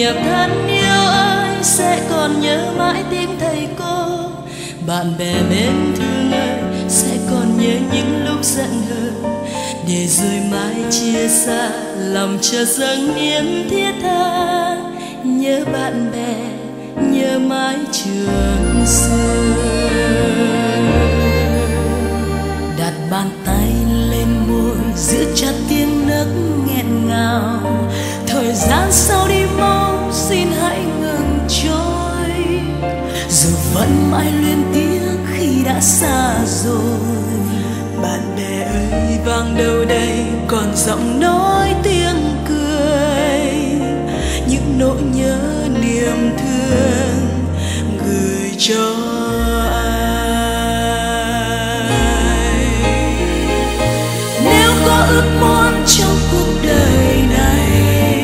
niệm thân yêu ơi, sẽ còn nhớ mãi tiếng thầy cô. Bạn bè mến thương ơi, sẽ còn nhớ những lúc giận hờn, để rồi mai chia xa lòng chờ dâng niềm thiết tha. Nhớ bạn bè, nhớ mãi trường xưa. Đặt bàn tay lên môi, giữ chặt tiếng nấc nghẹn ngào. Thời gian sau đi mau, xin hãy ngừng trôi. Dù vẫn mãi luyến tiếc khi đã xa rồi. Bạn bè ơi, vang đâu đây còn giọng nói tiếng cười, những nỗi nhớ niềm thương gửi cho ai. Nếu có ước muốn trong cuộc đời này,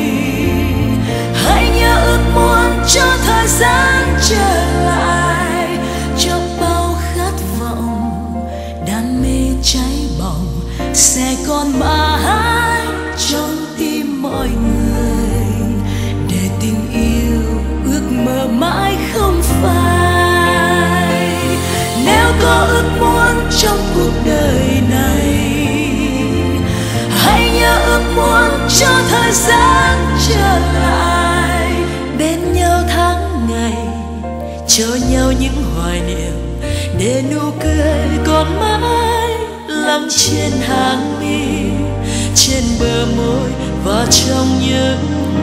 hãy nhớ ước muốn cho thời gian trở lại, cho bao khát vọng đam mê cháy bỏng sẽ còn mãi trong tim mọi người, để tình yêu ước mơ mãi không phai. Nếu có ước muốn trong cuộc đời này, hãy nhớ ước muốn cho thời gian trở lại, bên nhau tháng ngày, cho nhau những hoài niệm, để nụ cười còn mãi lắng trên hàng mi, trên bờ môi và trong những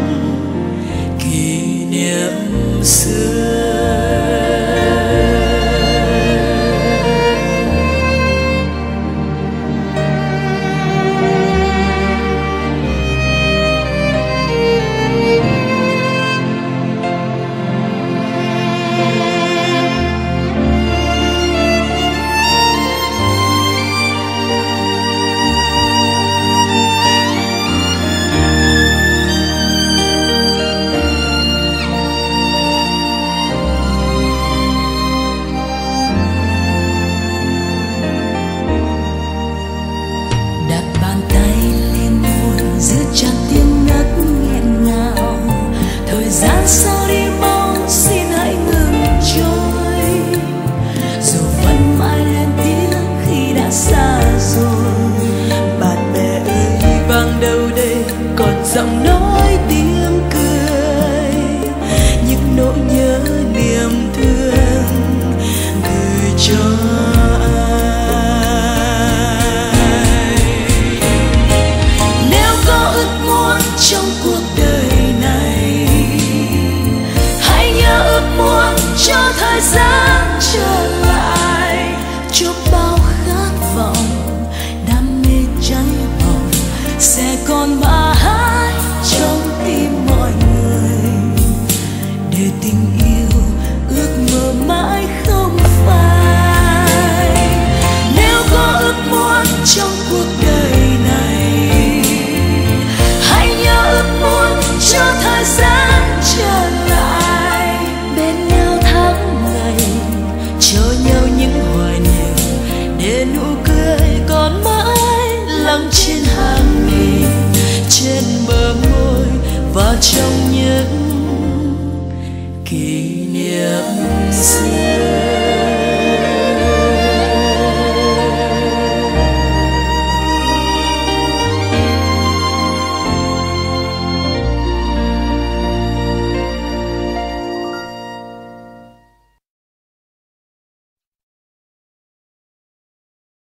kỷ niệm xưa. Sao đi mau, xin hãy ngừng trôi. Dù vẫn mãi luyến tiếc khi đã xa rồi. Bạn bè ơi, vang đâu đây còn giọng nói tiếng cười, những nỗi nhớ niềm thương gửi cho